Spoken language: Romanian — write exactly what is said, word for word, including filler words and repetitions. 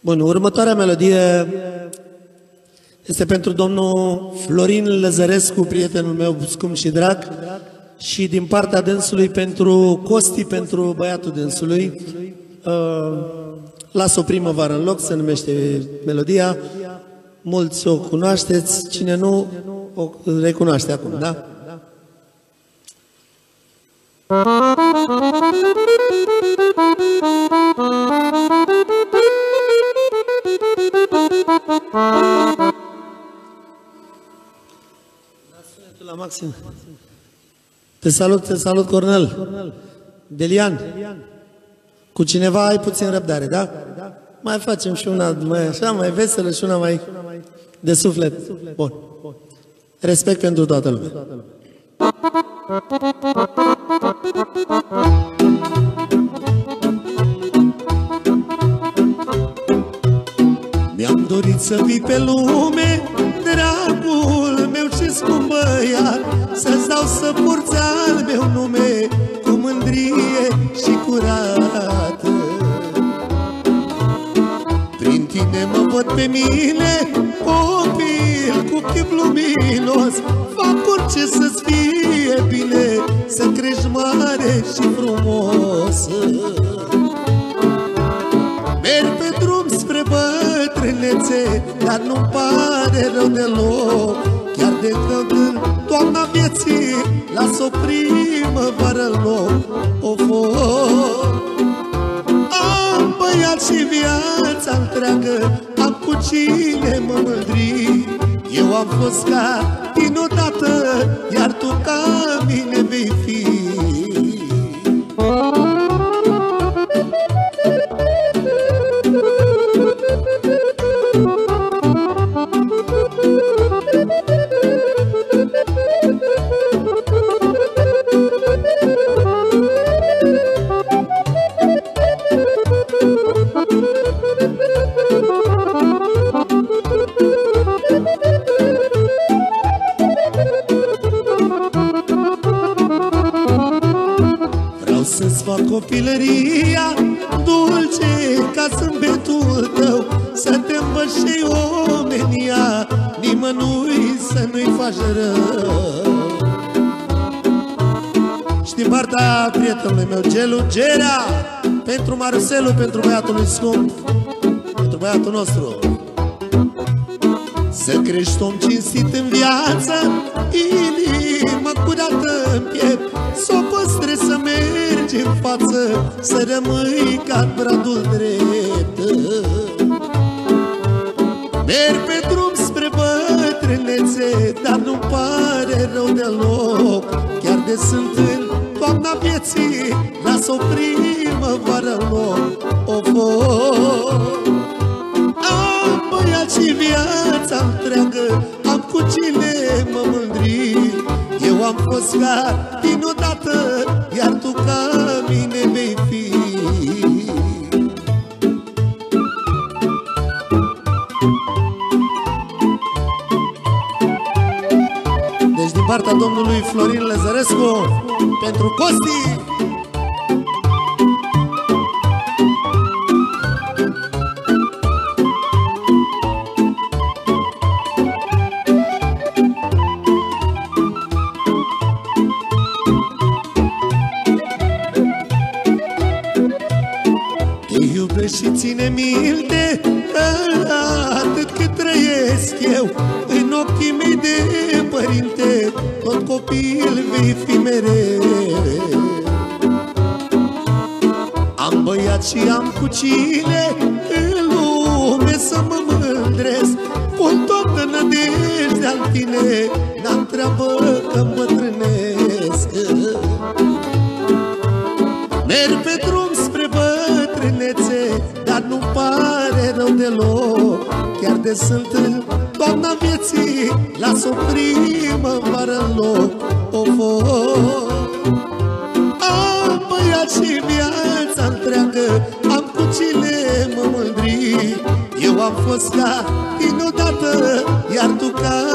Bun, următoarea melodie este pentru domnul Florin Lăzărescu, prietenul meu scump și drag, și din partea dânsului pentru Costi, pentru băiatul dânsului. Uh, Las o primăvară în loc, se numește melodia. Mulți o cunoașteți, cine nu o recunoaște acum, da? La maxim. Te salut, te salut, Cornel. Delian. Cu cineva ai puțin răbdare, da? Mai facem și una mai așa, mai veselă și una mai de suflet. Bun. Respect pentru toată lumea. Mi-am dorit să vii pe lume, dragul meu și scump băiat, să-ți dau să porți al meu nume cu mândrie și curată. Prin tine mă văd pe mine, copil cu chip luminos, fac orice să-ți fie bine, să crești mare și frumos. Merg pe drum spre bătrânețe, dar nu-mi pare rău deloc, chiar de când în toamna vieții las o primăvară în loc. O foc. Am băiat și viața întreagă, am cu cine mă mândri. Eu am fost ca tine odată, iar tu ca mine vei fi. Să-ți fac copilăria dulce ca zâmbetul tău, să te învăț și omenia, nimănui să nu-i faci rău. Și din partea prietenului meu, Gelu Gerea, pentru Marcelu, pentru băiatul lui scump, pentru băiatul nostru. Să crești om cinstit în viață, inima curată în piept, s-o păstrezi, să mergi în față, să rămâi ca bradul drept. Merg pe drum spre bătrânețe, dar nu pare rău deloc, chiar de sunt în toamna vieții, las o primăvară în loc. O foc. Am băiat și viața întreagă, am cu cine mă mândri. Eu am fost ca tine odată, iar tu ca mine vei fi. Deci din partea domnului Florin Lăzărescu, pentru Costi. Și ține minte atât cât trăiesc eu, în ochii mei de părinte, tot copil vei fi mereu. Am băiat și am cu cine în lume să mă mândresc, pun toată nădejdea-n tine, n-am treabă că îmbătrânesc. Merg pe drum spre bătrânețe, dar nu pare rău deloc, chiar de sunt în toamna vieții, las o primăvară în loc. O foc. Am băiat și viața întreagă, am cu cine mă mândri. Eu am fost ca tine odată, iar tu ca